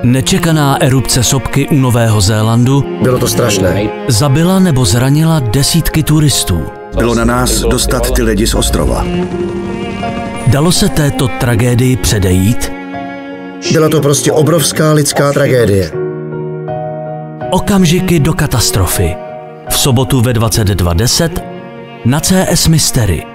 Nečekaná erupce sopky u Nového Zélandu Bylo to strašné. zabila nebo zranila desítky turistů. Bylo na nás dostat ty lidi z ostrova. Dalo se této tragédii předejít? Byla to prostě obrovská lidská tragédie. Okamžiky do katastrofy. V sobotu ve 22:10 na CS Mystery.